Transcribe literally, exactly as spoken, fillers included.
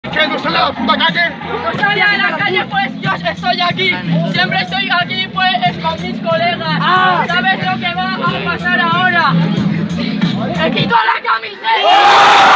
¿Que no sale a la puta calle? No salía a la calle, pues yo estoy aquí. Siempre estoy aquí, pues es con mis colegas. Ah. ¿Sabes lo que va a pasar ahora? ¡Me quito la camiseta!